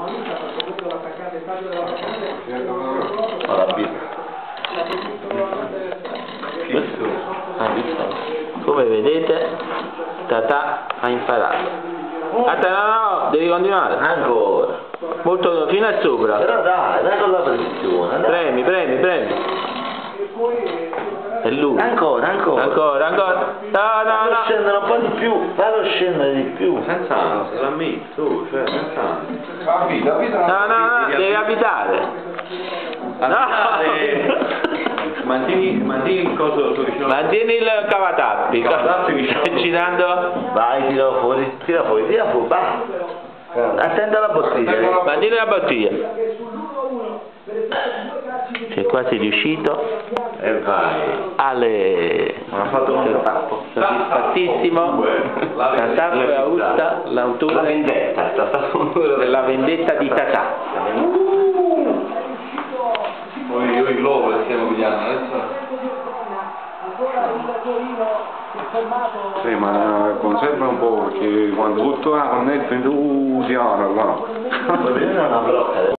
Come vedete, Tata ha imparato. No, devi continuare. Ancora. Molto fino a sopra. Però dai con la pressione. Premi. È lui. Ancora. No. Scendere un po' di più, fallo scendere di più. Senza ansia, l'ammetto, tu, cioè senza ansia. No, devi abitare. Mantieni il coso vicino. Mantieni il cavatappi. Stai girando? Vai, tira fuori, vai. Attento alla bottiglia. Mantieni la bottiglia. Sei quasi riuscito. E vai. Ale. Non ha fatto un tappo. Soddisfattissimo. Tata Augusta, l'autore della vendetta di Tata. Poi io il globo che stiamo pigliando adesso. Sì, ma conserva un po' perché quando tutto va connetto in tu si apre là.